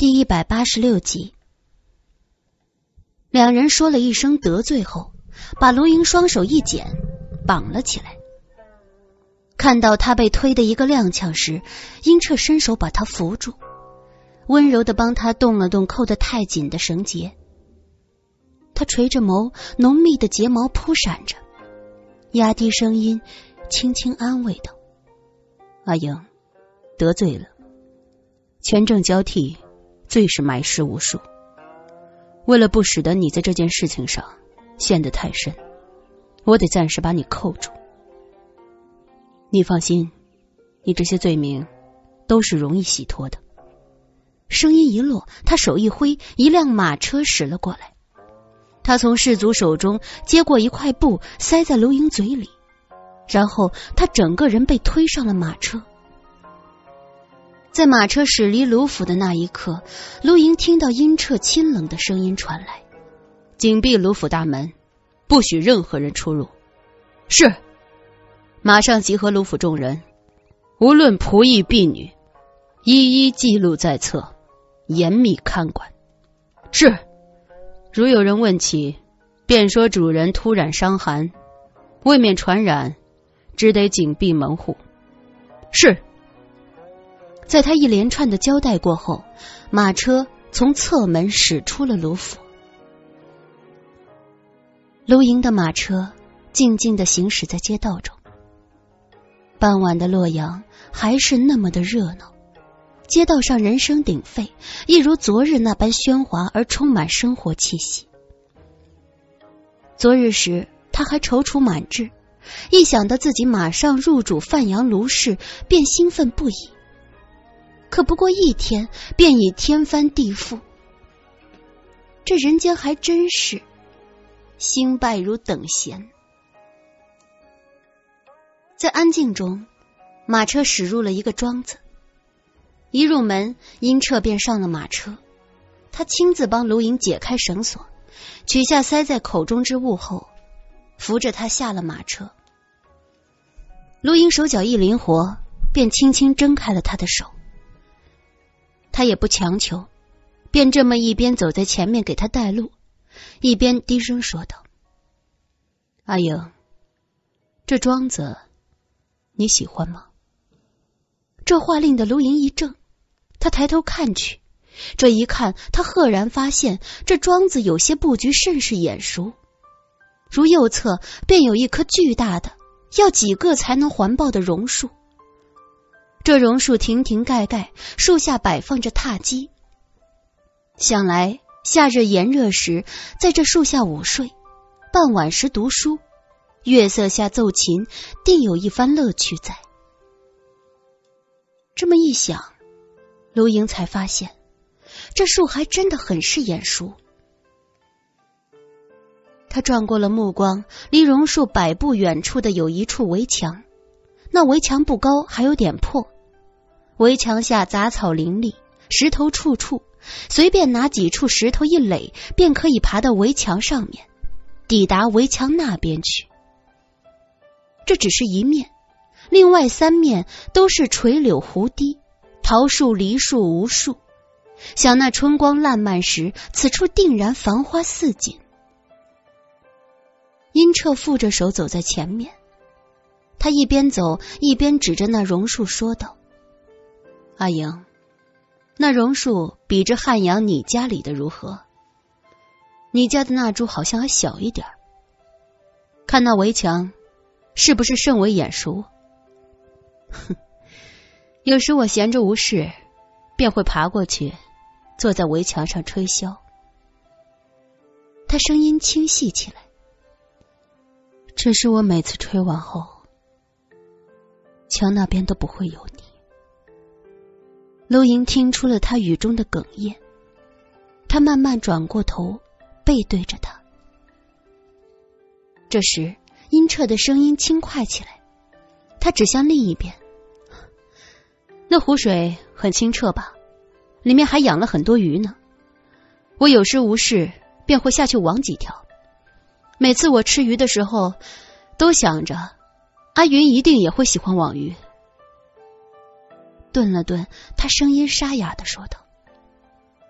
第186集。两人说了一声得罪后，把卢莹双手一剪，绑了起来。看到他被推得一个踉跄时，殷彻伸手把他扶住，温柔地帮他动了动扣得太紧的绳结。他垂着眸，浓密的睫毛扑闪着，压低声音轻轻安慰道：阿英，得罪了，权证交替，最是埋尸无数。为了不使得你在这件事情上陷得太深，我得暂时把你扣住。你放心，你这些罪名都是容易洗脱的。声音一落，他手一挥，一辆马车驶了过来。他从士卒手中接过一块布，塞在卢莹嘴里，然后他整个人被推上了马车。在马车驶离卢府的那一刻，卢莹听到殷彻清冷的声音传来：紧闭卢府大门，不许任何人出入。是。马上集合卢府众人，无论仆役婢女，一一记录在册，严密看管。是。如有人问起，便说主人突然伤寒，为免传染，只得紧闭门户。是。在他一连串的交代过后，马车从侧门驶出了卢府。卢营的马车静静地行驶在街道中。傍晚的洛阳还是那么的热闹，街道上人声鼎沸，一如昨日那般喧哗而充满生活气息。昨日时他还踌躇满志，一想到自己马上入主范阳卢氏，便兴奋不已。可不过一天，便已天翻地覆。这人间还真是兴败如等闲。在安静中，马车驶入了一个庄子。一入门，殷彻便上了马车，他亲自帮卢莹解开绳索，取下塞在口中之物后，扶着他下了马车。卢莹手脚一灵活，便轻轻挣开了他的手。他也不强求，便这么一边走在前面给他带路，一边低声说道：阿英，这庄子你喜欢吗？这话令得卢莹一怔，他抬头看去，这一看，他赫然发现这庄子有些布局甚是眼熟，如右侧便有一棵巨大的要几个才能环抱的榕树。这榕树亭亭盖盖，树下摆放着榻几。想来夏日炎热时在这树下午睡，傍晚时读书，月色下奏琴，定有一番乐趣在。这么一想，卢莹才发现这树还真的很是眼熟。他转过了目光，离榕树100步远处的有一处围墙，那围墙不高，还有点破，围墙下杂草林立，石头处处，随便拿几处石头一垒，便可以爬到围墙上面，抵达围墙那边去。这只是一面，另外3面都是垂柳湖堤，桃树梨树无数。想那春光烂漫时，此处定然繁花似锦。殷彻负着手走在前面，他一边走一边指着那榕树说道：阿英，那榕树比之汉阳你家里的如何？你家的那株好像还小一点，看那围墙是不是甚为眼熟？哼，有时我闲着无事，便会爬过去，坐在围墙上吹箫。他声音清细起来。只是我每次吹完后，墙那边都不会有你。卢莹听出了他语中的哽咽，他慢慢转过头，背对着他。这时殷彻的声音轻快起来，他指向另一边：那湖水很清澈吧？里面还养了很多鱼呢。我有时无事便会下去网几条，每次我吃鱼的时候都想着阿云一定也会喜欢网鱼。顿了顿，他声音沙哑地说道：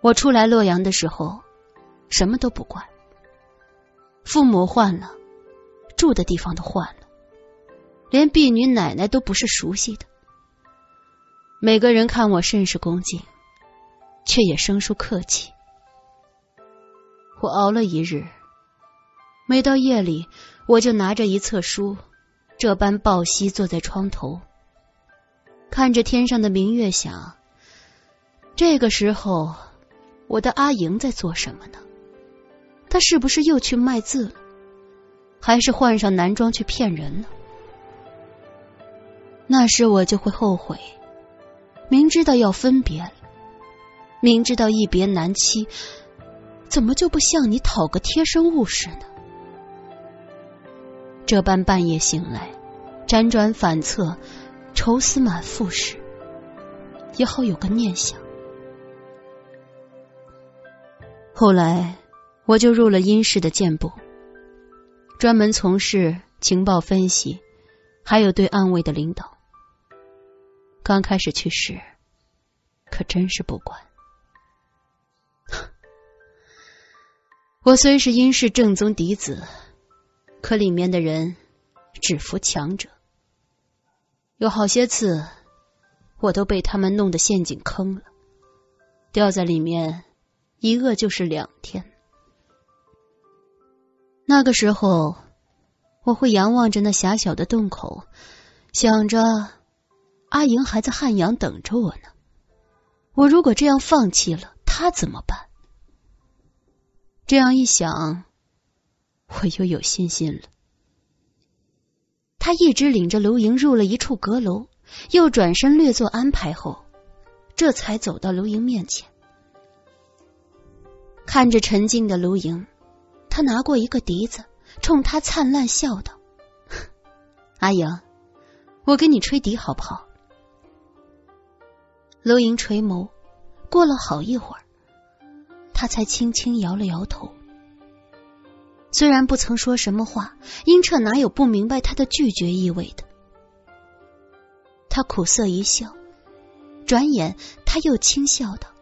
我出来洛阳的时候，什么都不管，父母换了，住的地方都换了，连婢女奶奶都不是熟悉的。每个人看我甚是恭敬，却也生疏客气。我熬了一日，每到夜里，我就拿着一册书，这般抱膝坐在窗头，看着天上的明月，想这个时候我的阿莹在做什么呢？她是不是又去卖字了，还是换上男装去骗人了？那时我就会后悔，明知道要分别了，明知道一别难期，怎么就不向你讨个贴身物事呢？这般半夜醒来，辗转反侧，愁思满腹时，也好有个念想。后来我就入了殷氏的剑部，专门从事情报分析，还有对暗卫的领导。刚开始去时，可真是不管。我虽是殷氏正宗嫡子，可里面的人只服强者，有好些次我都被他们弄得陷阱坑了，掉在里面一饿就是2天。那个时候我会仰望着那狭小的洞口，想着阿莹还在汉阳等着我呢，我如果这样放弃了，她怎么办？这样一想，我又有信心了。他一直领着卢莹入了一处阁楼，又转身略作安排后，这才走到卢莹面前。看着沉静的卢莹，他拿过一个笛子，冲他灿烂笑道：阿莹，我给你吹笛好不好？卢莹垂眸，过了好一会儿，他才轻轻摇了摇头。虽然不曾说什么话，殷彻哪有不明白他的拒绝意味的？他苦涩一笑，转眼他又轻笑道：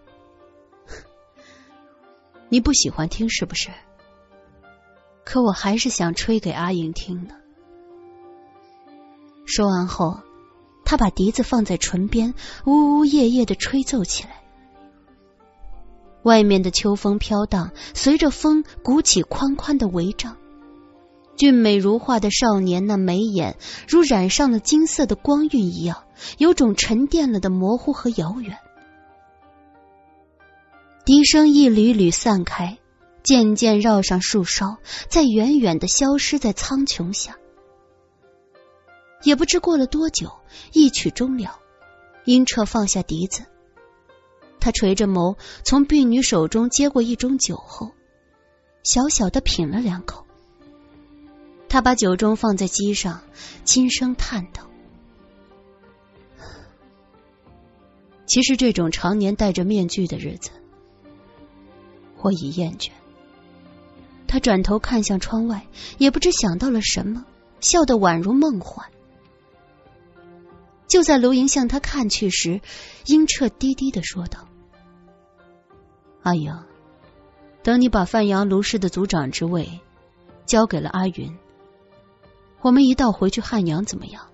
你不喜欢听是不是？可我还是想吹给阿莹听的。说完后，他把笛子放在唇边，呜呜咽咽地吹奏起来。外面的秋风飘荡，随着风鼓起宽宽的帷帐。俊美如画的少年那眉眼如染上了金色的光晕一样，有种沉淀了的模糊和遥远。笛声一缕缕散开，渐渐绕上树梢，再远远地消失在苍穹下。也不知过了多久，一曲终了，殷彻放下笛子，他垂着眸，从婢女手中接过一盅酒后，小小的品了2口。他把酒盅放在机上，轻声叹道：其实这种常年戴着面具的日子，我已厌倦。他转头看向窗外，也不知想到了什么，笑得宛如梦幻。就在卢莹向他看去时，殷彻低低地说道：阿莹，等你把范阳卢氏的族长之位交给了阿云，我们一道回去汉阳怎么样？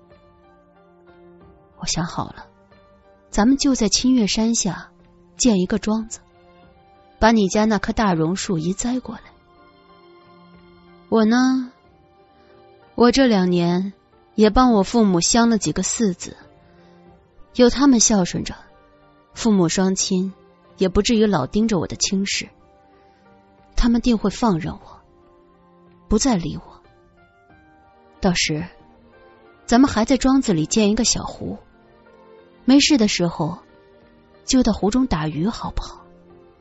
我想好了，咱们就在清月山下建一个庄子，把你家那棵大榕树移栽过来。我呢，我这2年也帮我父母相了几个嗣子，有他们孝顺着，父母双亲也不至于老盯着我的亲事，他们定会放任我，不再理我。到时咱们还在庄子里建一个小湖，没事的时候就到湖中打鱼好不好？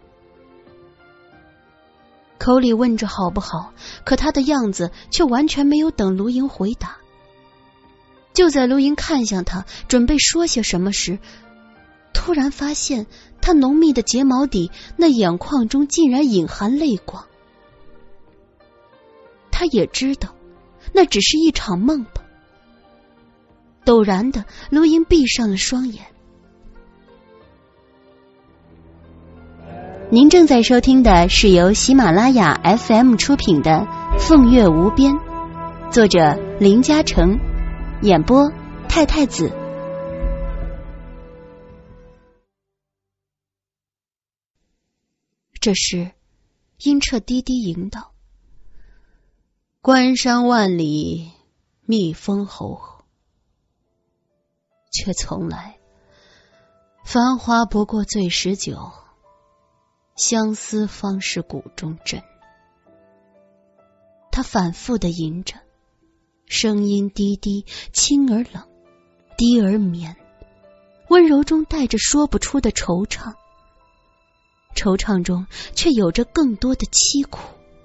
口里问着好不好，可他的样子却完全没有等卢莹回答。就在卢莹看向他准备说些什么时，突然发现他浓密的睫毛底那眼眶中竟然隐含泪光。他也知道那只是一场梦吧。陡然的，卢莹闭上了双眼。 您正在收听的是由喜马拉雅 FM 出品的《凤月无边》，作者林嘉诚，演播太太子。这时殷彻低低吟道：关山万里觅封侯，却从来繁华不过醉时酒，相思方是骨中针。他反复地吟着，声音低低，轻而冷，低而绵，温柔中带着说不出的惆怅，惆怅中却有着更多的凄苦。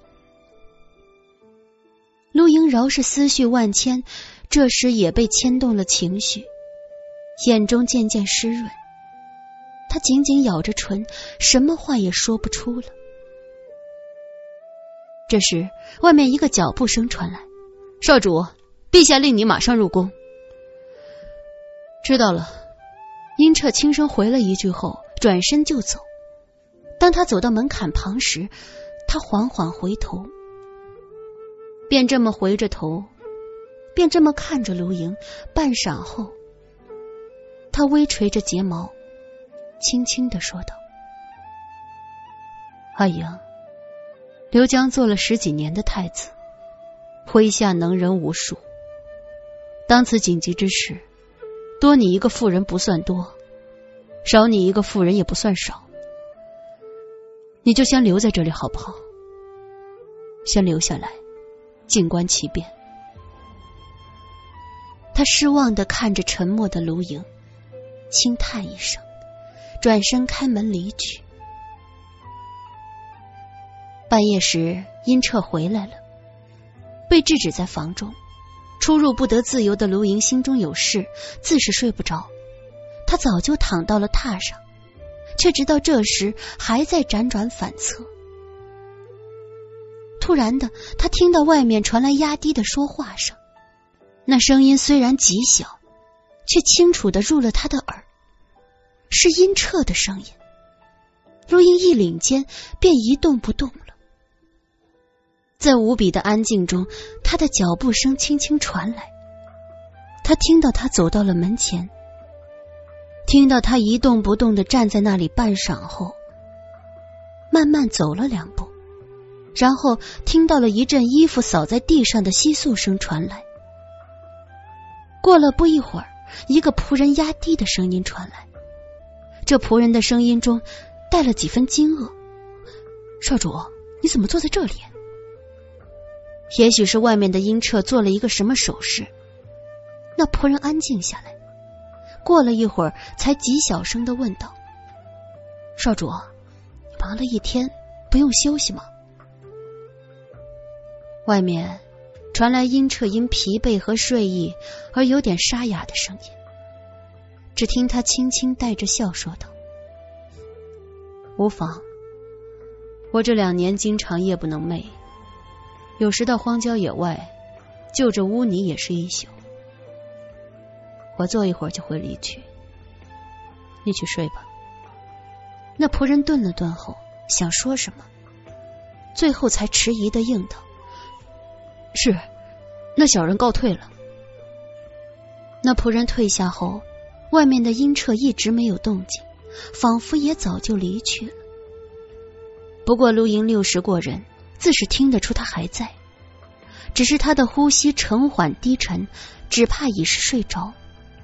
陆莹饶是思绪万千，这时也被牵动了情绪，眼中渐渐湿润，他紧紧咬着唇，什么话也说不出了。这时外面一个脚步声传来：少主，陛下令你马上入宫。知道了。殷彻轻声回了一句后转身就走。当他走到门槛旁时，他缓缓回头，便这么回着头，便这么看着卢莹。半晌后，他微垂着睫毛，轻轻地说道：阿莹，刘江做了10几年的太子，麾下能人无数，当此紧急之时，多你一个妇人不算多，少你一个妇人也不算少。你就先留在这里好不好？先留下来，静观其变。他失望地看着沉默的卢莹，轻叹一声，转身开门离去。半夜时，殷彻回来了，被制止在房中。出入不得自由的卢莹心中有事，自是睡不着。他早就躺到了榻上，却直到这时还在辗转反侧。突然的，他听到外面传来压低的说话声，那声音虽然极小，却清楚地入了他的耳，是殷彻的声音。陆莹一领间便一动不动了。在无比的安静中，他的脚步声轻轻传来。他听到他走到了门前，听到他一动不动地站在那里半晌后，慢慢走了2步，然后听到了一阵衣服扫在地上的窸窣声传来。过了不一会儿，一个仆人压低的声音传来，这仆人的声音中带了几分惊愕：少主，你怎么坐在这里？也许是外面的殷彻做了一个什么手势，那仆人安静下来，过了一会儿才极小声地问道：少主，你忙了一天，不用休息吗？外面传来殷彻因疲惫和睡意而有点沙哑的声音，只听他轻轻带着笑说道：无妨，我这2年经常夜不能寐，有时到荒郊野外就着污泥也是一宿，我坐一会儿就会离去，你去睡吧。那仆人顿了顿后想说什么，最后才迟疑地应道：是，那小人告退了。那仆人退下后，外面的殷彻一直没有动静，仿佛也早就离去了。不过陆莹60过人，自是听得出他还在，只是他的呼吸沉缓低沉，只怕已是睡着。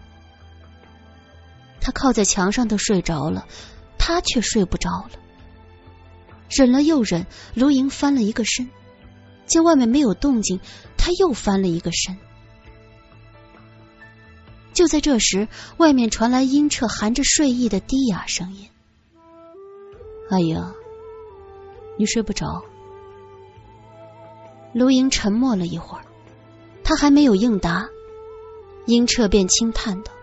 他靠在墙上都睡着了，他却睡不着了。忍了又忍，卢莹翻了一个身，见外面没有动静，他又翻了一个身。就在这时，外面传来殷彻含着睡意的低哑声音：阿莹，你睡不着？卢莹沉默了一会儿，他还没有应答，殷彻便轻叹道：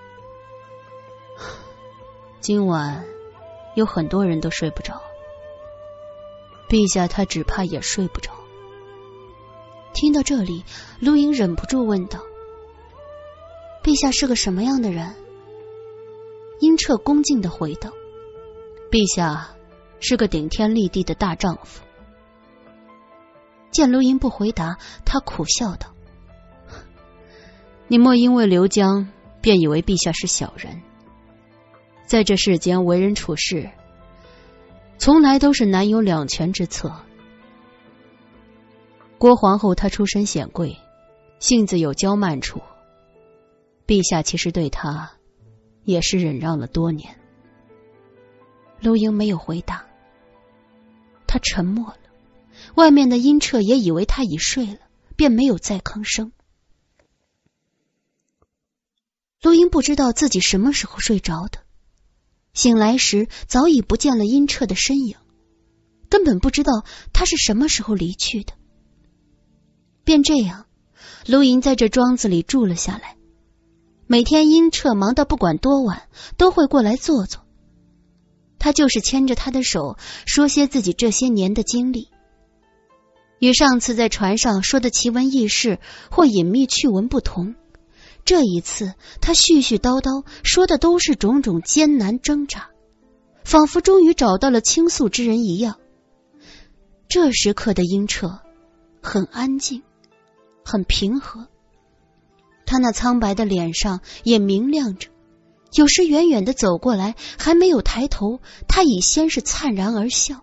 今晚有很多人都睡不着，陛下他只怕也睡不着。听到这里，卢莹忍不住问道：陛下是个什么样的人？殷彻恭敬地回道：陛下是个顶天立地的大丈夫。见卢莹不回答，他苦笑道：“你莫因为刘江便以为陛下是小人。在这世间为人处事，从来都是难有两全之策。郭皇后她出身显贵，性子有娇慢处，陛下其实对她也是忍让了多年。”卢莹没有回答，她沉默了。外面的殷彻也以为他已睡了，便没有再吭声。卢莹不知道自己什么时候睡着的，醒来时早已不见了殷彻的身影，根本不知道他是什么时候离去的。便这样，卢莹在这庄子里住了下来。每天殷彻忙得不管多晚，都会过来坐坐。他就是牵着他的手，说些自己这些年的经历。与上次在船上说的奇闻异事或隐秘趣闻不同，这一次他絮絮叨叨说的都是种种艰难挣扎，仿佛终于找到了倾诉之人一样。这时刻的殷彻很安静，很平和，他那苍白的脸上也明亮着，有时远远地走过来，还没有抬头，他已先是灿然而笑。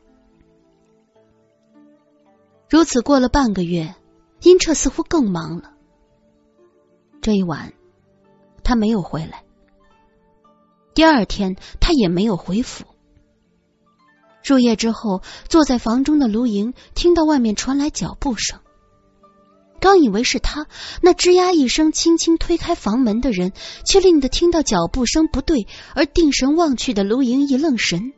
如此过了半个月，殷彻似乎更忙了。这一晚他没有回来，第二天他也没有回府。入夜之后，坐在房中的卢莹听到外面传来脚步声，刚以为是他，那吱呀一声轻轻推开房门的人，却令得听到脚步声不对而定神望去的卢莹一愣神。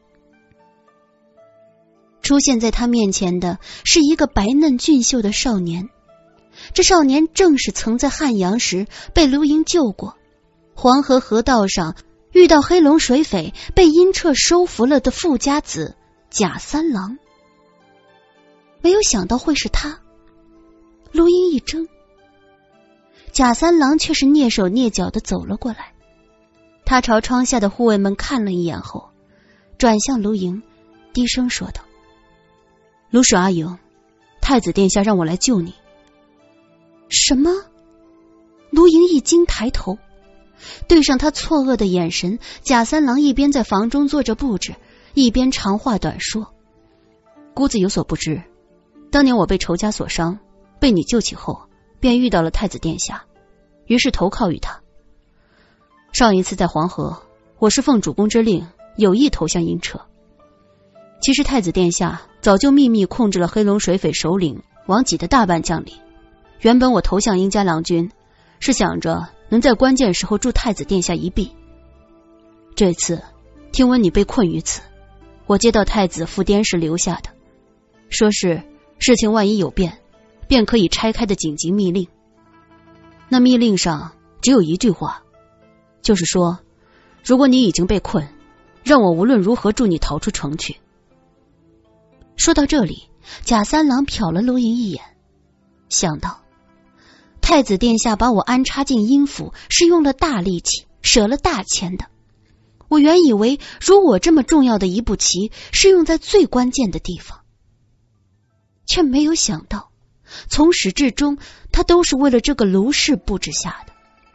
出现在他面前的是一个白嫩俊秀的少年，这少年正是曾在汉阳时被卢莹救过，黄河河道上遇到黑龙水匪被殷彻收服了的富家子贾三郎。没有想到会是他，卢莹一怔，贾三郎却是蹑手蹑脚地走了过来。他朝窗下的护卫们看了一眼后，转向卢莹，低声说道：“卢氏阿迎，太子殿下让我来救你。”什么？卢莹一惊，抬头对上他错愕的眼神，贾三郎一边在房中做着布置，一边长话短说：“姑子有所不知，当年我被仇家所伤，被你救起后，便遇到了太子殿下，于是投靠于他。上一次在黄河，我是奉主公之令，有意投向殷彻。其实太子殿下早就秘密控制了黑龙水匪首领王己的大半将领。原本我投向殷家郎君，是想着能在关键时候助太子殿下一臂。这次听闻你被困于此，我接到太子赴滇时留下的，说是事情万一有变，便可以拆开的紧急密令。那密令上只有一句话，就是说，如果你已经被困，让我无论如何助你逃出城去。”说到这里，贾三郎瞟了卢莹一眼，想到太子殿下把我安插进殷府是用了大力气，舍了大钱的。我原以为如我这么重要的一步棋是用在最关键的地方，却没有想到从始至终他都是为了这个卢氏布置下的。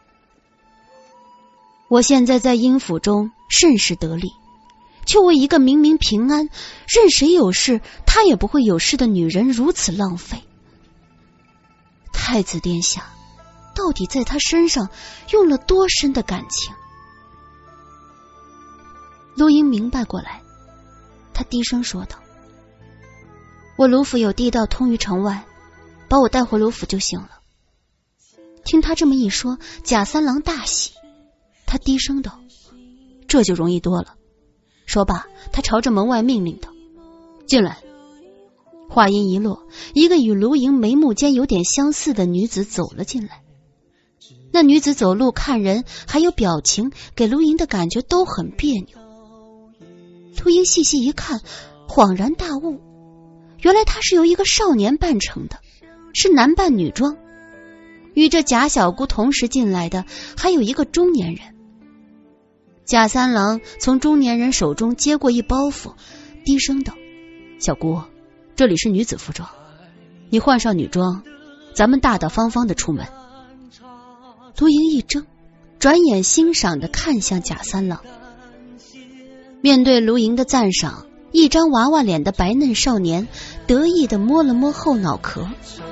我现在在殷府中甚是得力，却为一个明明平安，任谁有事他也不会有事的女人如此浪费。太子殿下到底在他身上用了多深的感情？卢莹明白过来，他低声说道：“我卢府有地道通于城外，把我带回卢府就行了。”听他这么一说，贾三郎大喜，他低声道：“这就容易多了。”说罢，他朝着门外命令道：“进来。”话音一落，一个与卢莹眉目间有点相似的女子走了进来。那女子走路、看人还有表情，给卢莹的感觉都很别扭。卢莹细细一看，恍然大悟，原来她是由一个少年扮成的，是男扮女装。与这贾小姑同时进来的还有一个中年人。贾三郎从中年人手中接过一包袱， 低声道：“小姑，这里是女子服装，你换上女装，咱们大大方方的出门。”卢莹一怔，转眼欣赏地看向贾三郎。面对卢莹的赞赏，一张娃娃脸的白嫩少年得意地摸了摸后脑壳，